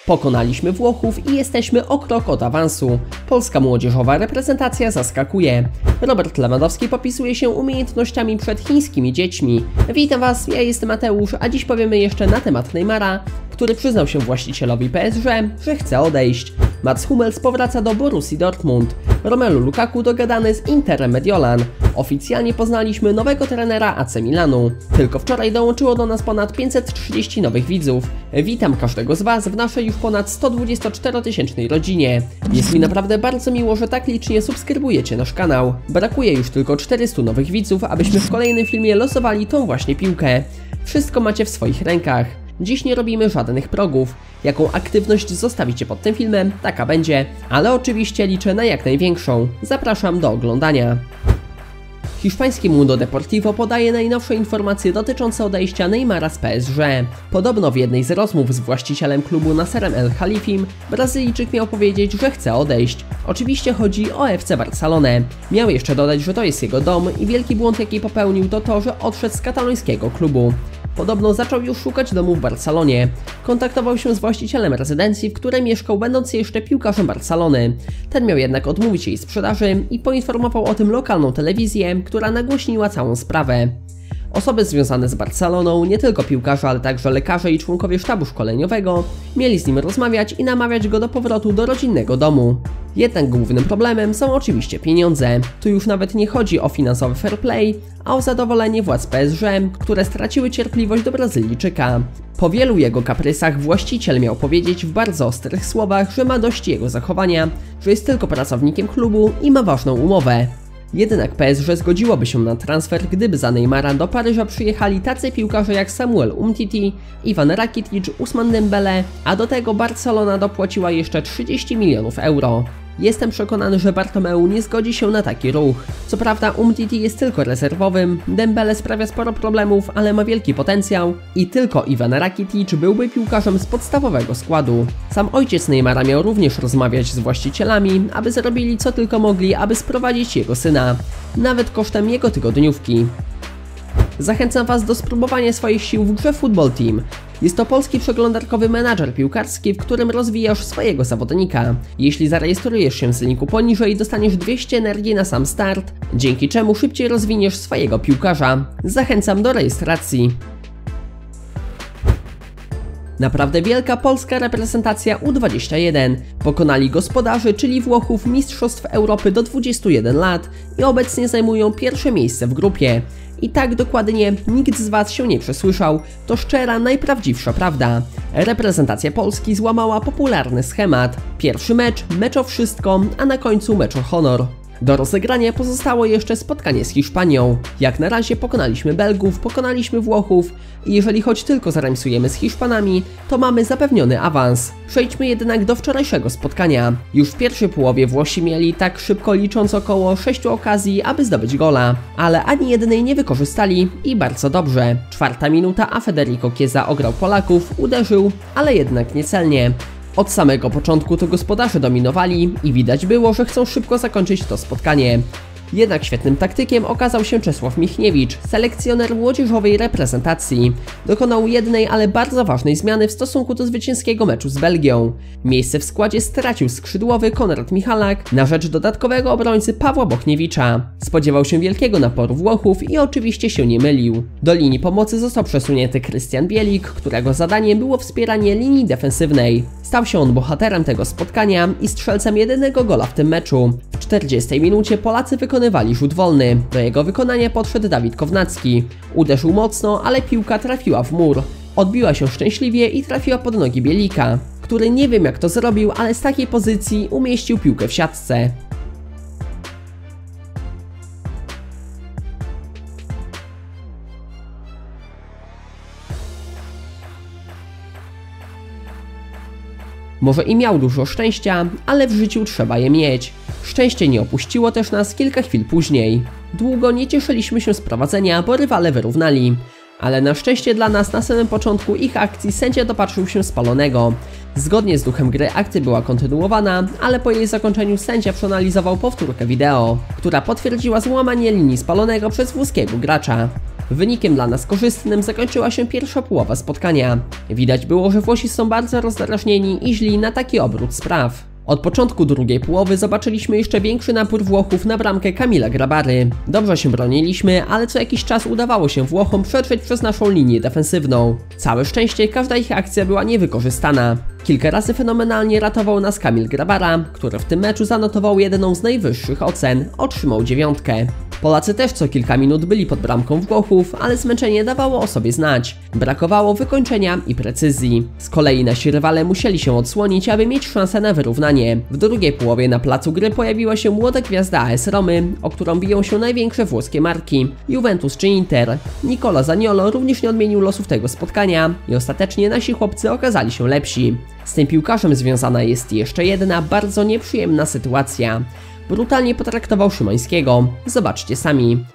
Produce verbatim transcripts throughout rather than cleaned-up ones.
Pokonaliśmy Włochów i jesteśmy o krok od awansu. Polska młodzieżowa reprezentacja zaskakuje. Robert Lewandowski popisuje się umiejętnościami przed chińskimi dziećmi. Witam Was, ja jestem Mateusz, a dziś powiemy jeszcze na temat Neymara, który przyznał się właścicielowi P S G, że chce odejść. Mats Hummels powraca do Borussii Dortmund. Romelu Lukaku dogadany z Interem Mediolan. Oficjalnie poznaliśmy nowego trenera A C Milanu. Tylko wczoraj dołączyło do nas ponad pięćset trzydzieści nowych widzów. Witam każdego z Was w naszej już ponad sto dwudziestoczterotysięcznej rodzinie. Jest mi naprawdę bardzo miło, że tak licznie subskrybujecie nasz kanał. Brakuje już tylko czterystu nowych widzów, abyśmy w kolejnym filmie losowali tą właśnie piłkę. Wszystko macie w swoich rękach. Dziś nie robimy żadnych progów. Jaką aktywność zostawicie pod tym filmem, taka będzie. Ale oczywiście liczę na jak największą. Zapraszam do oglądania. Hiszpańskie Mundo Deportivo podaje najnowsze informacje dotyczące odejścia Neymara z P S G. Podobno w jednej z rozmów z właścicielem klubu Nasserem El Khalifim Brazylijczyk miał powiedzieć, że chce odejść. Oczywiście chodzi o F C Barcelonę. Miał jeszcze dodać, że to jest jego dom i wielki błąd jaki popełnił to to, że odszedł z katalońskiego klubu. Podobno zaczął już szukać domu w Barcelonie. Kontaktował się z właścicielem rezydencji, w której mieszkał, będąc jeszcze piłkarzem Barcelony. Ten miał jednak odmówić jej sprzedaży i poinformował o tym lokalną telewizję, która nagłośniła całą sprawę. Osoby związane z Barceloną, nie tylko piłkarze, ale także lekarze i członkowie sztabu szkoleniowego, mieli z nim rozmawiać i namawiać go do powrotu do rodzinnego domu. Jednak głównym problemem są oczywiście pieniądze. Tu już nawet nie chodzi o finansowy fair play, a o zadowolenie władz P S G, które straciły cierpliwość do Brazylijczyka. Po wielu jego kaprysach właściciel miał powiedzieć w bardzo ostrych słowach, że ma dość jego zachowania, że jest tylko pracownikiem klubu i ma ważną umowę. Jednak P S G zgodziłoby się na transfer, gdyby za Neymara do Paryża przyjechali tacy piłkarze jak Samuel Umtiti, Ivan Rakitic, Ousmane Dembele, a do tego Barcelona dopłaciła jeszcze trzydzieści milionów euro. Jestem przekonany, że Bartomeu nie zgodzi się na taki ruch. Co prawda Umtiti jest tylko rezerwowym, Dembele sprawia sporo problemów, ale ma wielki potencjał i tylko Ivan Rakitic byłby piłkarzem z podstawowego składu. Sam ojciec Neymara miał również rozmawiać z właścicielami, aby zrobili co tylko mogli, aby sprowadzić jego syna, nawet kosztem jego tygodniówki. Zachęcam Was do spróbowania swoich sił w grze Football Team. Jest to polski przeglądarkowy menadżer piłkarski, w którym rozwijasz swojego zawodnika. Jeśli zarejestrujesz się z linku poniżej, dostaniesz dwieście energii na sam start, dzięki czemu szybciej rozwiniesz swojego piłkarza. Zachęcam do rejestracji. Naprawdę wielka polska reprezentacja U dwadzieścia jeden. Pokonali gospodarzy, czyli Włochów, Mistrzostw Europy do dwudziestu jeden lat i obecnie zajmują pierwsze miejsce w grupie. I tak dokładnie nikt z Was się nie przesłyszał, to szczera, najprawdziwsza prawda. Reprezentacja Polski złamała popularny schemat. Pierwszy mecz, mecz o wszystko, a na końcu mecz o honor. Do rozegrania pozostało jeszcze spotkanie z Hiszpanią. Jak na razie pokonaliśmy Belgów, pokonaliśmy Włochów i jeżeli choć tylko zaremisujemy z Hiszpanami, to mamy zapewniony awans. Przejdźmy jednak do wczorajszego spotkania. Już w pierwszej połowie Włosi mieli tak szybko licząc około sześciu okazji, aby zdobyć gola, ale ani jednej nie wykorzystali i bardzo dobrze. Czwarta minuta, a Federico Chiesa ograł Polaków, uderzył, ale jednak niecelnie. Od samego początku to gospodarze dominowali i widać było, że chcą szybko zakończyć to spotkanie. Jednak świetnym taktykiem okazał się Czesław Michniewicz, selekcjoner młodzieżowej reprezentacji. Dokonał jednej, ale bardzo ważnej zmiany w stosunku do zwycięskiego meczu z Belgią. Miejsce w składzie stracił skrzydłowy Konrad Michalak na rzecz dodatkowego obrońcy Pawła Bochniewicza. Spodziewał się wielkiego naporu Włochów i oczywiście się nie mylił. Do linii pomocy został przesunięty Krystian Bielik, którego zadaniem było wspieranie linii defensywnej. Stał się on bohaterem tego spotkania i strzelcem jedynego gola w tym meczu. W czterdziestej minucie Polacy wykonywali rzut wolny. Do jego wykonania podszedł Dawid Kownacki. Uderzył mocno, ale piłka trafiła w mur. Odbiła się szczęśliwie i trafiła pod nogi Bielika, który nie wiem jak to zrobił, ale z takiej pozycji umieścił piłkę w siatce. Może i miał dużo szczęścia, ale w życiu trzeba je mieć. Szczęście nie opuściło też nas kilka chwil później. Długo nie cieszyliśmy się z prowadzenia, bo rywale wyrównali. Ale na szczęście dla nas na samym początku ich akcji sędzia dopatrzył się spalonego. Zgodnie z duchem gry akcja była kontynuowana, ale po jej zakończeniu sędzia przeanalizował powtórkę wideo, która potwierdziła złamanie linii spalonego przez włoskiego gracza. Wynikiem dla nas korzystnym zakończyła się pierwsza połowa spotkania. Widać było, że Włosi są bardzo rozdrażnieni i źli na taki obrót spraw. Od początku drugiej połowy zobaczyliśmy jeszcze większy napór Włochów na bramkę Kamila Grabary. Dobrze się broniliśmy, ale co jakiś czas udawało się Włochom przetrzeć przez naszą linię defensywną. Całe szczęście każda ich akcja była niewykorzystana. Kilka razy fenomenalnie ratował nas Kamil Grabara, który w tym meczu zanotował jedną z najwyższych ocen, otrzymał dziewiątkę. Polacy też co kilka minut byli pod bramką Włochów, ale zmęczenie dawało o sobie znać. Brakowało wykończenia i precyzji. Z kolei nasi rywale musieli się odsłonić, aby mieć szansę na wyrównanie. W drugiej połowie na placu gry pojawiła się młoda gwiazda A S Romy, o którą biją się największe włoskie marki, Juventus czy Inter. Nicola Zaniolo również nie odmienił losów tego spotkania i ostatecznie nasi chłopcy okazali się lepsi. Z tym piłkarzem związana jest jeszcze jedna bardzo nieprzyjemna sytuacja. Brutalnie potraktował Szymańskiego. Zobaczcie sami.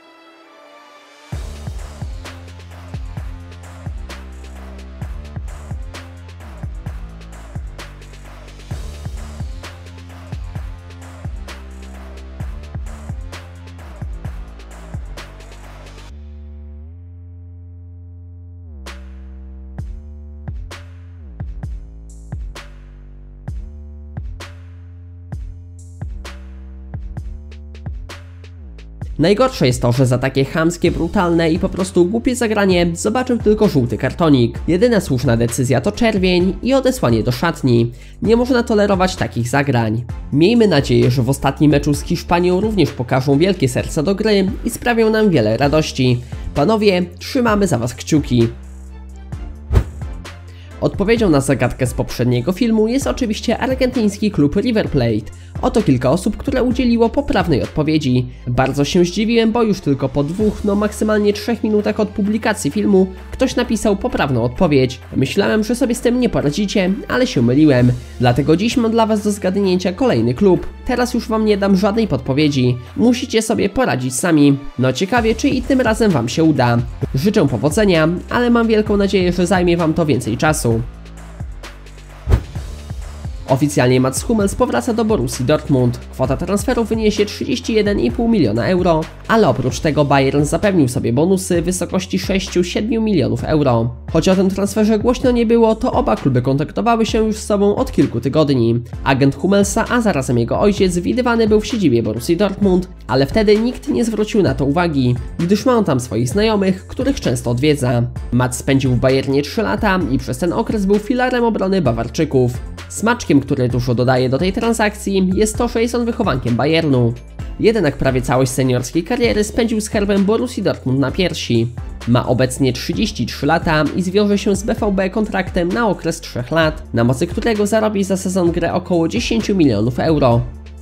Najgorsze jest to, że za takie chamskie, brutalne i po prostu głupie zagranie zobaczył tylko żółty kartonik. Jedyna słuszna decyzja to czerwień i odesłanie do szatni. Nie można tolerować takich zagrań. Miejmy nadzieję, że w ostatnim meczu z Hiszpanią również pokażą wielkie serce do gry i sprawią nam wiele radości. Panowie, trzymamy za was kciuki. Odpowiedzią na zagadkę z poprzedniego filmu jest oczywiście argentyński klub River Plate. Oto kilka osób, które udzieliło poprawnej odpowiedzi. Bardzo się zdziwiłem, bo już tylko po dwóch, no maksymalnie trzech minutach od publikacji filmu ktoś napisał poprawną odpowiedź. Myślałem, że sobie z tym nie poradzicie, ale się myliłem. Dlatego dziś mam dla was do zgadnięcia kolejny klub. Teraz już wam nie dam żadnej podpowiedzi. Musicie sobie poradzić sami. No ciekawie, czy i tym razem wam się uda. Życzę powodzenia, ale mam wielką nadzieję, że zajmie wam to więcej czasu. Oficjalnie Mats Hummels powraca do Borussii Dortmund. Kwota transferu wyniesie trzydzieści jeden i pół miliona euro, ale oprócz tego Bayern zapewnił sobie bonusy w wysokości sześć do siedmiu milionów euro. Choć o tym transferze głośno nie było, to oba kluby kontaktowały się już z sobą od kilku tygodni. Agent Hummelsa, a zarazem jego ojciec, widywany był w siedzibie Borussii Dortmund, ale wtedy nikt nie zwrócił na to uwagi, gdyż ma on tam swoich znajomych, których często odwiedza. Mats spędził w Bayernie trzy lata i przez ten okres był filarem obrony Bawarczyków. Smaczkiem, który dużo dodaje do tej transakcji, jest to, że jest on wychowankiem Bayernu. Jednak prawie całość seniorskiej kariery spędził z herbem Borussii Dortmund na piersi. Ma obecnie trzydzieści trzy lata i zwiąże się z B V B kontraktem na okres trzech lat, na mocy którego zarobi za sezon grę około dziesięć milionów euro.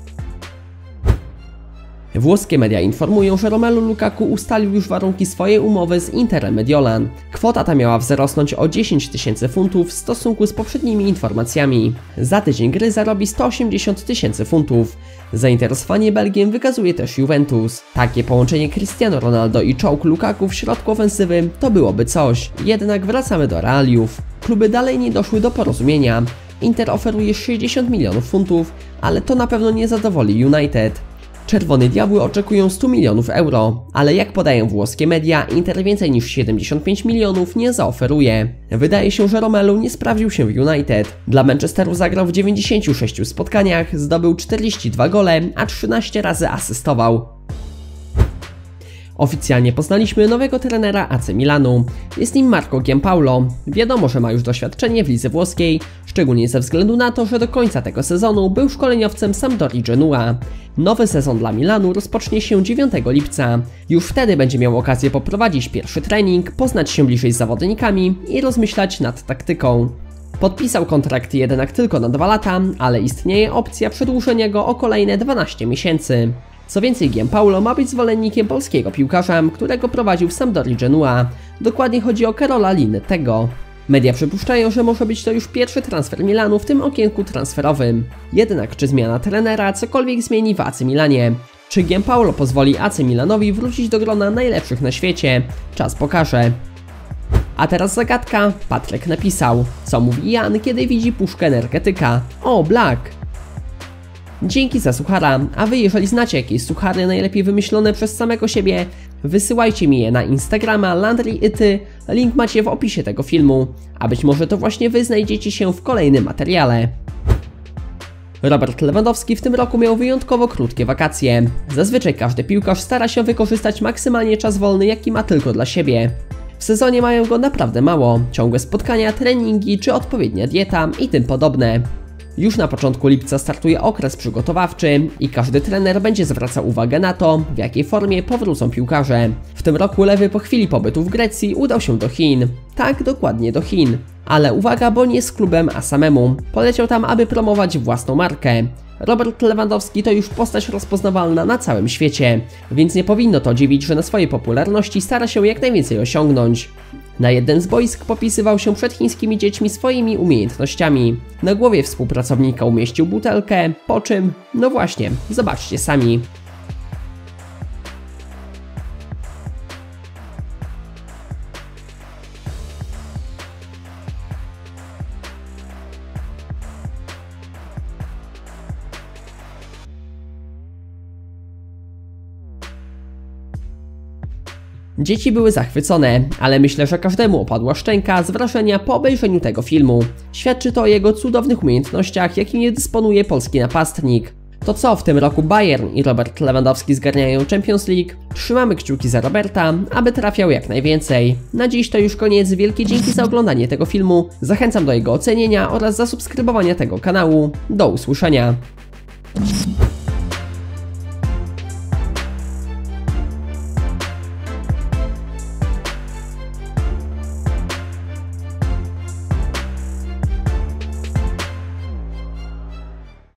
Włoskie media informują, że Romelu Lukaku ustalił już warunki swojej umowy z Interem Mediolan. Kwota ta miała wzrosnąć o dziesięć tysięcy funtów w stosunku z poprzednimi informacjami. Za tydzień gry zarobi sto osiemdziesiąt tysięcy funtów. Zainteresowanie Belgiem wykazuje też Juventus. Takie połączenie Cristiano Ronaldo i czołg Lukaku w środku ofensywy to byłoby coś. Jednak wracamy do realiów. Kluby dalej nie doszły do porozumienia. Inter oferuje sześćdziesiąt milionów funtów, ale to na pewno nie zadowoli United. Czerwone Diabły oczekują stu milionów euro, ale jak podają włoskie media, Inter więcej niż siedemdziesiąt pięć milionów nie zaoferuje. Wydaje się, że Romelu nie sprawdził się w United. Dla Manchesteru zagrał w dziewięćdziesięciu sześciu spotkaniach, zdobył czterdzieści dwa gole, a trzynaście razy asystował. Oficjalnie poznaliśmy nowego trenera A C Milanu. Jest nim Marco Giampaolo. Wiadomo, że ma już doświadczenie w lidze włoskiej, szczególnie ze względu na to, że do końca tego sezonu był szkoleniowcem Sampdorii Genua. Nowy sezon dla Milanu rozpocznie się dziewiątego lipca. Już wtedy będzie miał okazję poprowadzić pierwszy trening, poznać się bliżej z zawodnikami i rozmyślać nad taktyką. Podpisał kontrakt jednak tylko na dwa lata, ale istnieje opcja przedłużenia go o kolejne dwanaście miesięcy. Co więcej, Giampaolo ma być zwolennikiem polskiego piłkarza, którego prowadził w Sampdorii Genua. Dokładnie chodzi o Karola Linettego. Media przypuszczają, że może być to już pierwszy transfer Milanu w tym okienku transferowym. Jednak czy zmiana trenera cokolwiek zmieni w A C Milanie? Czy Giampaolo pozwoli A C Milanowi wrócić do grona najlepszych na świecie? Czas pokaże. A teraz zagadka. Patryk napisał: co mówi Jan, kiedy widzi puszkę energetyka? O, Black! Dzięki za suchara, a wy jeżeli znacie jakieś suchary najlepiej wymyślone przez samego siebie, Wysyłajcie mi je na Instagrama LandryIty, link macie w opisie tego filmu, a być może to właśnie wy znajdziecie się w kolejnym materiale. Robert Lewandowski w tym roku miał wyjątkowo krótkie wakacje. Zazwyczaj każdy piłkarz stara się wykorzystać maksymalnie czas wolny, jaki ma tylko dla siebie. W sezonie mają go naprawdę mało, ciągłe spotkania, treningi czy odpowiednia dieta i tym podobne. Już na początku lipca startuje okres przygotowawczy i każdy trener będzie zwracał uwagę na to, w jakiej formie powrócą piłkarze. W tym roku Lewy po chwili pobytu w Grecji udał się do Chin. Tak, dokładnie do Chin. Ale uwaga, bo nie z klubem, a samemu. Poleciał tam, aby promować własną markę. Robert Lewandowski to już postać rozpoznawalna na całym świecie, więc nie powinno to dziwić, że na swojej popularności stara się jak najwięcej osiągnąć. Na jeden z boisk popisywał się przed chińskimi dziećmi swoimi umiejętnościami. Na głowie współpracownika umieścił butelkę, po czym, no właśnie, zobaczcie sami. Dzieci były zachwycone, ale myślę, że każdemu opadła szczęka z wrażenia po obejrzeniu tego filmu. Świadczy to o jego cudownych umiejętnościach, jakimi dysponuje polski napastnik. To co, w tym roku Bayern i Robert Lewandowski zgarniają Champions League? Trzymamy kciuki za Roberta, aby trafiał jak najwięcej. Na dziś to już koniec, wielkie dzięki za oglądanie tego filmu. Zachęcam do jego ocenienia oraz zasubskrybowania tego kanału. Do usłyszenia.